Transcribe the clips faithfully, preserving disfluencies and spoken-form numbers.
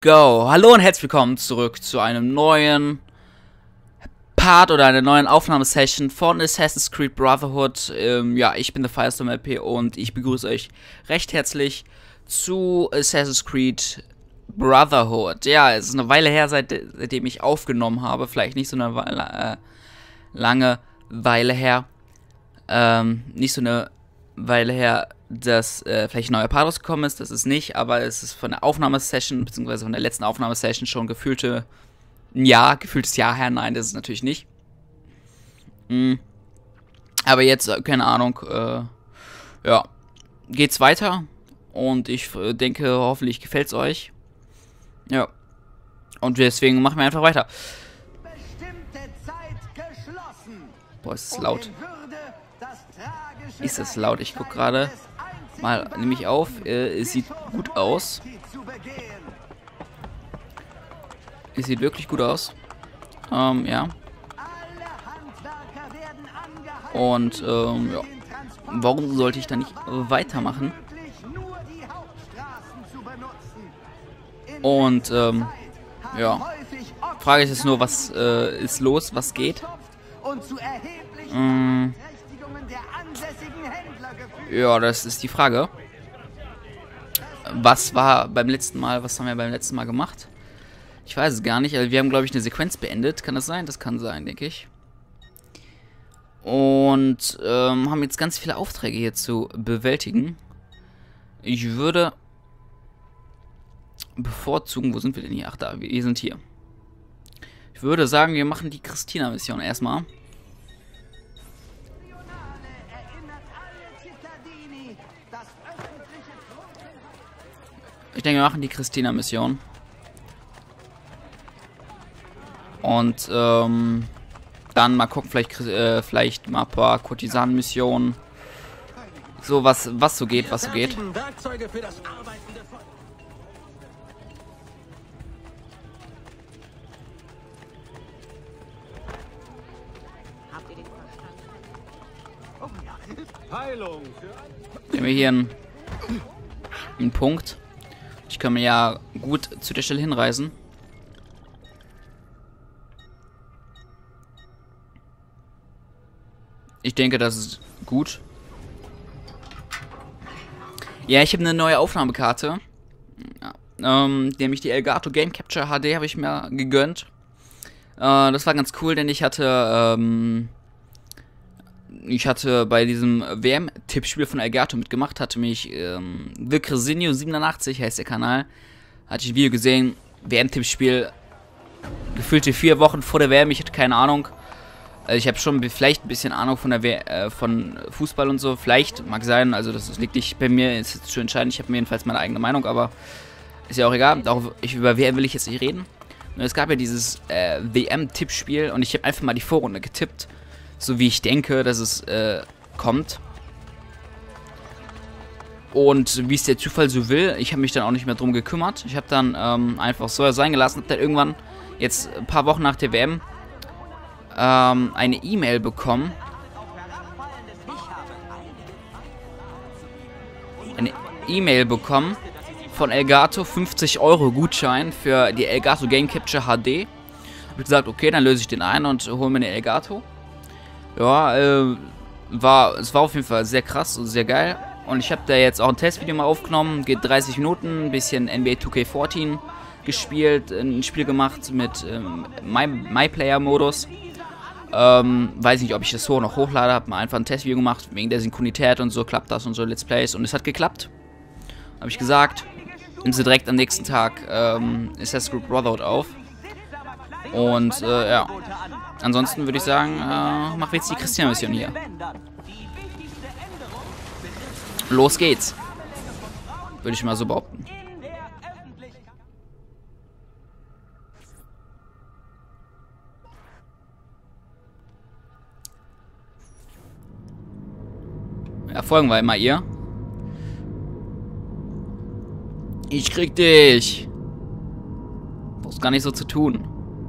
Go! Hallo und herzlich willkommen zurück zu einem neuen Part oder einer neuen Aufnahmesession von Assassin's Creed Brotherhood. Ähm, ja, ich bin der Firestorm L P und ich begrüße euch recht herzlich zu Assassin's Creed Brotherhood. Ja, es ist eine Weile her, seit, seitdem ich aufgenommen habe. Vielleicht nicht so eine Weile, äh, lange Weile her. Ähm, nicht so eine Weile her, dass äh, vielleicht ein neuer Part rausgekommen ist, das ist nicht, aber es ist von der Aufnahmesession, beziehungsweise von der letzten Aufnahmesession schon gefühlte ein Jahr, gefühltes Jahr her, nein, das ist natürlich nicht. Mhm. Aber jetzt, äh, keine Ahnung, äh, ja, geht's weiter und ich äh, denke, hoffentlich gefällt's euch. Ja, und deswegen machen wir einfach weiter. Boah, ist es laut. Ist es laut, ich guck gerade mal nämlich auf, äh, es sieht gut aus. Es sieht wirklich gut aus. Ähm, ja. Und, ähm, ja. Warum sollte ich da nicht weitermachen? Und, ähm, ja. Frage ist jetzt nur, was äh, ist los, was geht? Ähm, ja, das ist die Frage. Was war beim letzten Mal, was haben wir beim letzten Mal gemacht? Ich weiß es gar nicht. Also wir haben, glaube ich, eine Sequenz beendet. Kann das sein? Das kann sein, denke ich. Und ähm, haben jetzt ganz viele Aufträge hier zu bewältigen. Ich würde bevorzugen... Wo sind wir denn hier? Ach, da. Wir sind hier. Ich würde sagen, wir machen die Christina-Mission erstmal. Ich denke, wir machen die Christina-Mission. Und, ähm, dann mal gucken, vielleicht, äh, vielleicht mal ein paar Kurtisanen-Missionen. So, was, was so geht, was so geht. Nehmen wir hier einen, einen Punkt. Ich kann mir ja gut zu der Stelle hinreisen. Ich denke, das ist gut. Ja, ich habe eine neue Aufnahmekarte. Ja, ähm, nämlich die Elgato Game Capture H D habe ich mir gegönnt. Äh, das war ganz cool, denn ich hatte, ähm, ich hatte bei diesem W M-Tippspiel von Elgato mitgemacht, hatte mich, ähm, Wilcresinio siebenundachtzig heißt der Kanal, hatte ich ein Video gesehen, W M-Tippspiel, gefühlte vier Wochen vor der W M, ich hatte keine Ahnung. Also ich habe schon vielleicht ein bisschen Ahnung von der W äh, von Fußball und so, vielleicht, mag sein, also das liegt nicht bei mir, ist jetzt zu entscheiden, ich habe mir jedenfalls meine eigene Meinung, aber ist ja auch egal, auch ich, über W M will ich jetzt nicht reden. Und es gab ja dieses äh, W M-Tippspiel und ich habe einfach mal die Vorrunde getippt, so wie ich denke, dass es äh, kommt. Und wie es der Zufall so will, ich habe mich dann auch nicht mehr drum gekümmert. Ich habe dann ähm, einfach so sein gelassen, habe dann irgendwann, jetzt ein paar Wochen nach der W M, ähm, eine E-Mail bekommen. Eine E-Mail bekommen von Elgato, fünfzig Euro Gutschein für die Elgato Game Capture H D. Habe gesagt, okay, dann löse ich den ein und hole mir eine Elgato. Ja, äh, war, es war auf jeden Fall sehr krass und sehr geil. Und ich habe da jetzt auch ein Testvideo mal aufgenommen, geht dreißig Minuten, ein bisschen N B A zwei K vierzehn gespielt, ein Spiel gemacht mit ähm, MyPlayer-Modus. Ähm, weiß nicht, ob ich das so noch hochlade, habe mal einfach ein Testvideo gemacht, wegen der Synchronität und so, klappt das und so, Let's Plays. Und es hat geklappt. Habe ich gesagt. Nehmen sie direkt am nächsten Tag ähm, Assassin's Creed Brotherhood auf. Und, äh, ja. Ansonsten würde ich sagen, äh, machen wir jetzt die Christina-Mission hier. Los geht's. Würde ich mal so behaupten. Ja, folgen wir immer ihr. Ich krieg dich. Brauchst gar nicht so zu tun.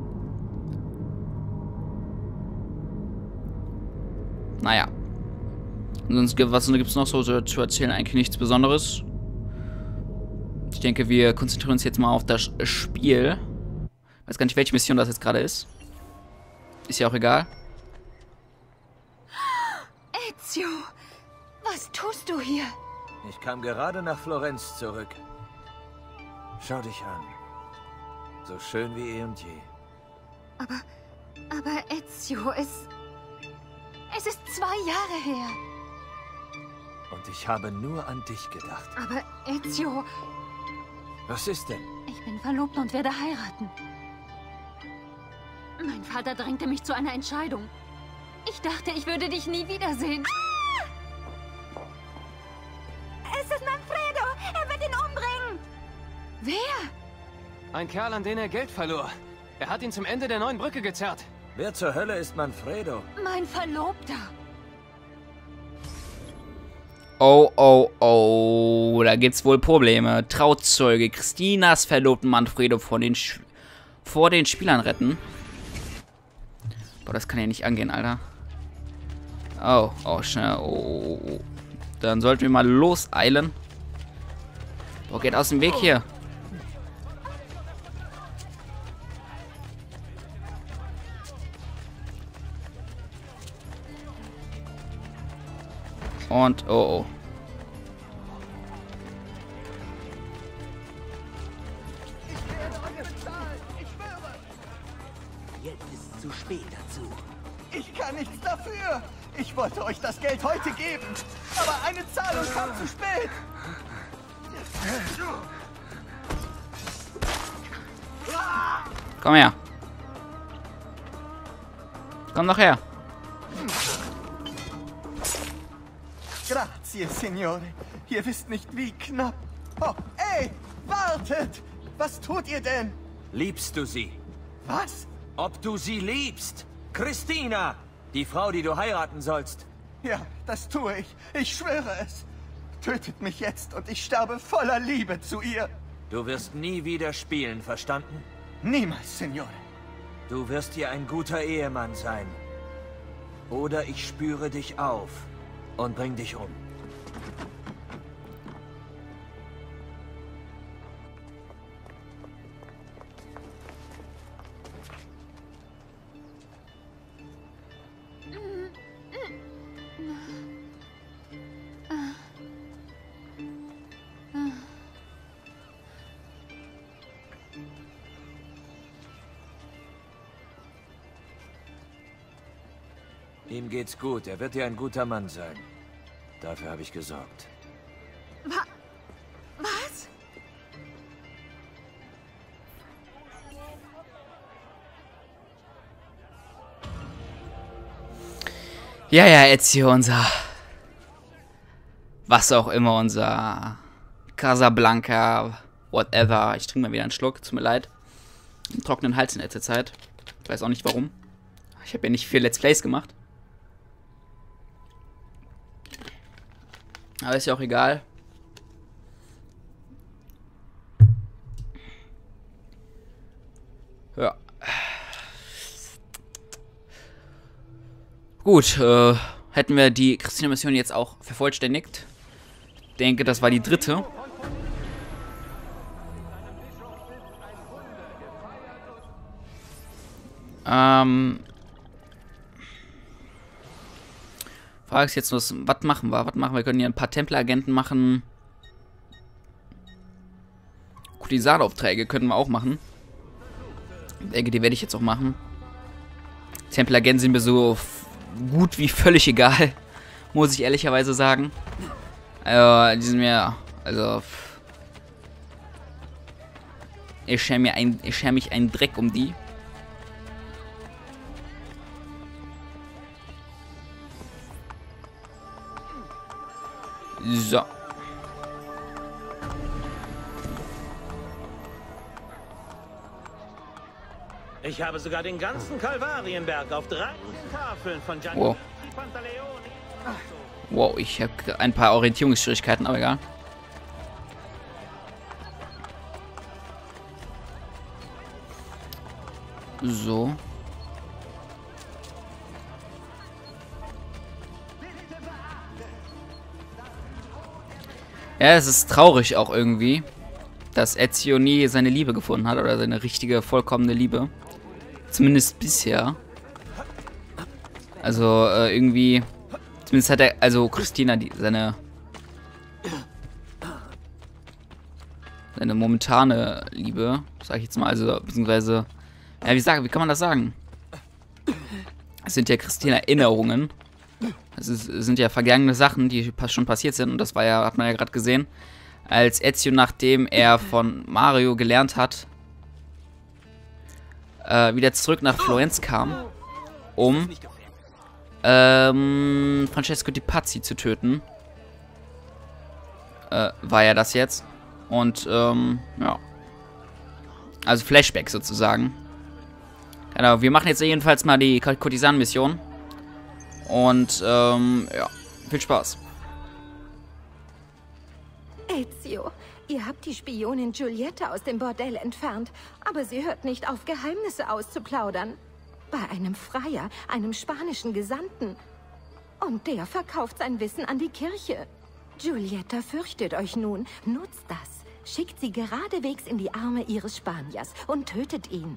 Naja. Und sonst gibt was gibt es noch so zu erzählen? Eigentlich nichts Besonderes. denke, wir konzentrieren uns jetzt mal auf das Spiel. Ich weiß gar nicht, welche Mission das jetzt gerade ist. Ist ja auch egal. Ezio, was tust du hier? Ich kam gerade nach Florenz zurück. Schau dich an. So schön wie eh und je. Aber, aber Ezio, es... Es ist zwei Jahre her. Und ich habe nur an dich gedacht. Aber Ezio... Was ist denn? Ich bin verlobt und werde heiraten. Mein Vater drängte mich zu einer Entscheidung. Ich dachte, ich würde dich nie wiedersehen. Ah! Es ist Manfredo! Er wird ihn umbringen! Wer? Ein Kerl, an den er Geld verlor. Er hat ihn zum Ende der neuen Brücke gezerrt. Wer zur Hölle ist Manfredo? Mein Verlobter. Oh, oh, oh. Da gibt's wohl Probleme. Trauzeuge. Christinas Verlobten Manfredo vor den, Sch vor den Spielern retten. Boah, das kann ja nicht angehen, Alter. Oh, oh, schnell. Oh, oh, oh. Dann sollten wir mal loseilen. Boah, geht aus dem Weg hier. Und, oh, oh. Jetzt ist es zu spät dazu. Ich kann nichts dafür. Ich wollte euch das Geld heute geben. Aber eine Zahlung kam zu spät. Komm her. Komm doch her. Grazie, Signore. Ihr wisst nicht, wie knapp. Oh, ey, wartet! Was tut ihr denn? Liebst du sie? Was? Ob du sie liebst? Christina! Die Frau, die du heiraten sollst. Ja, das tue ich. Ich schwöre es. Tötet mich jetzt und ich sterbe voller Liebe zu ihr. Du wirst nie wieder spielen, verstanden? Niemals, Signore. Du wirst ihr ein guter Ehemann sein. Oder ich spüre dich auf und bring dich um. Ihm geht's gut. Er wird dir ein guter Mann sein. Dafür habe ich gesorgt. Wa was? Ja, ja, Ezio, unser... Was auch immer, unser... Casablanca, whatever. Ich trinke mal wieder einen Schluck, tut mir leid. Einen trockenen Hals in letzter Zeit. Ich weiß auch nicht warum. Ich habe ja nicht viel Let's Plays gemacht. Aber ist ja auch egal. Ja. Gut, äh, hätten wir die Christina-Mission jetzt auch vervollständigt. Ich denke, das war die dritte. Ähm... Frage ist jetzt, was, was machen wir? Was machen wir? Wir können hier ein paar Tempelagenten machen. Kurtisanaufträge können wir auch machen. Ich denke, die werde ich jetzt auch machen. Tempelagenten sind mir so gut wie völlig egal. Muss ich ehrlicherweise sagen. Äh, die sind mir, also... Ich schere mir ein, ich schere mich einen Dreck um die. So. Ich habe sogar den ganzen Kalvarienberg auf drei Tafeln von Gianni Wow. Pantaleone. Wow, ich habe ein paar Orientierungsschwierigkeiten, aber egal. So. Ja, es ist traurig auch irgendwie. dass Ezio nie seine Liebe gefunden hat oder seine richtige, vollkommene Liebe. Zumindest bisher. Also äh, irgendwie, zumindest hat er, also Christina, die, seine, seine momentane Liebe, sag ich jetzt mal, also beziehungsweise, ja, wie sag, wie kann man das sagen? Es sind ja Christina Erinnerungen. Es, ist, es sind ja vergangene Sachen, die schon passiert sind und das war ja, hat man ja gerade gesehen, als Ezio, nachdem er von Mario gelernt hat, äh, wieder zurück nach Florenz kam, um ähm, Francesco di Pazzi zu töten. Äh, war ja das jetzt. Und, ähm, ja. Also Flashback sozusagen. Genau, wir machen jetzt jedenfalls mal die Kurtisan-Mission. Und, ähm, ja, viel Spaß. Ezio, ihr habt die Spionin Giulietta aus dem Bordell entfernt, aber sie hört nicht auf, Geheimnisse auszuplaudern. Bei einem Freier, einem spanischen Gesandten. Und der verkauft sein Wissen an die Kirche. Giulietta fürchtet euch nun. Nutzt das. Schickt sie geradewegs in die Arme ihres Spaniers und tötet ihn.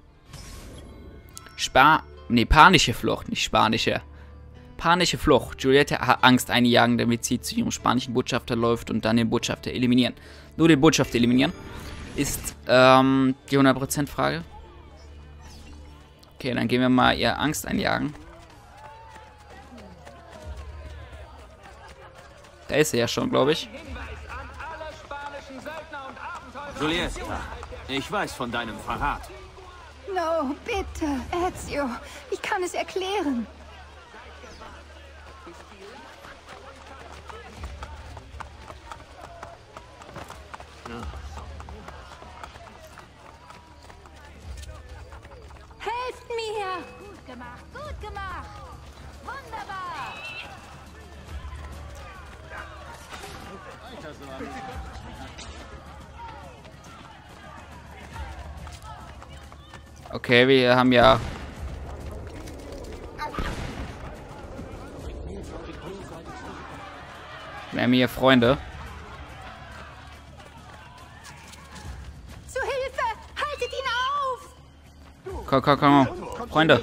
Spa... Nee, panische Flucht, nicht spanische. Panische Flucht. Giulietta hat Angst einjagen, damit sie zu ihrem spanischen Botschafter läuft und dann den Botschafter eliminieren. Nur den Botschafter eliminieren. Ist, ähm, die hundert Prozent Frage. Okay, dann gehen wir mal ihr Angst einjagen. Da ist sie ja schon, glaube ich. Giulietta, ich weiß von deinem Verrat. No, bitte, Ezio. Ich kann es erklären. Helft mir! Gut gemacht, gut gemacht! Wunderbar! Okay, wir haben ja... Wir haben hier Freunde. Zu Hilfe! Haltet ihn auf! Komm, komm, komm. Freunde.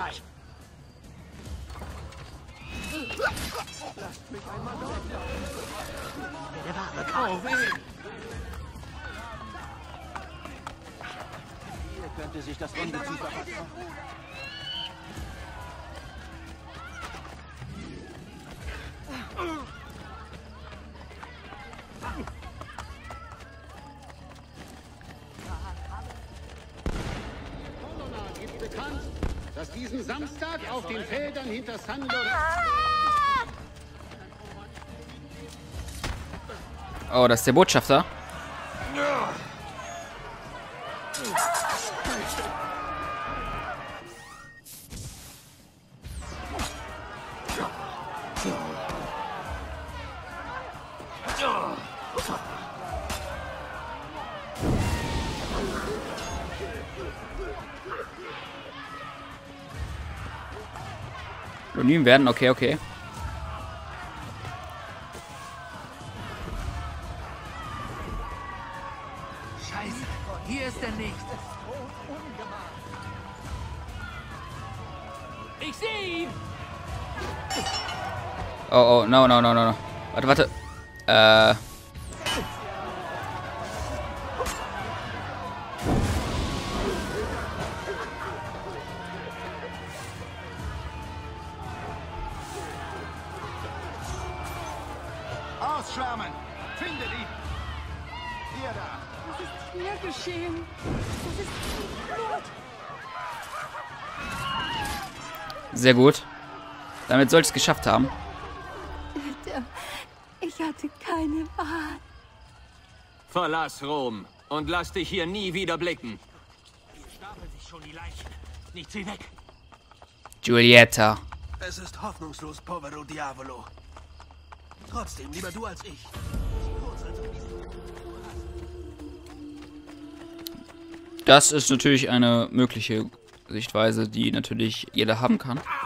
Könnte sich das Ungeziefer verfangen. Gibt bekannt, dass diesen Samstag auf den Feldern hinter San Lorenzo... Oh, das ist der Botschafter. Anonym werden, okay, okay. Scheiße, hier ist der Nächste. Ich sehe ihn! Oh, oh, no, no, no, no, no. Warte, warte. Äh. Ausschwärmen! Findet ihn! Hier da! Was ist hier geschehen? Das ist Blut. Sehr gut. Damit soll ich es geschafft haben. Bitte, ich hatte keine Wahl. Verlass Rom und lass dich hier nie wieder blicken. Hier stapeln sich schon die Leichen. Nicht sie weg! Giulietta. Es ist hoffnungslos, povero Diavolo. Trotzdem, lieber du als ich. Das ist natürlich eine mögliche Sichtweise, die natürlich jeder haben kann.